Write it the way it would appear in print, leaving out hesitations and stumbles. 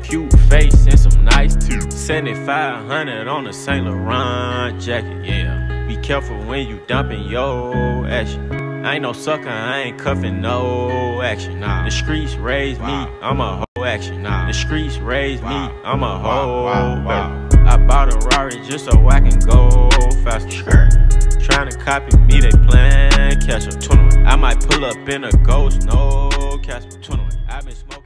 cute face and some nice teeth. 7500 on a Saint Laurent jacket, yeah. Be careful when you dumping your action. I ain't no sucker, I ain't cuffing no action. Nah. The streets raised me, I'm a hoe action. Nah. The streets raised me, I'm a hoe. I bought a Rari just so I can go faster. Tryna copy me, they plan catch up. 21. I might pull up in a ghost, no catch up. 21. I've been smoking.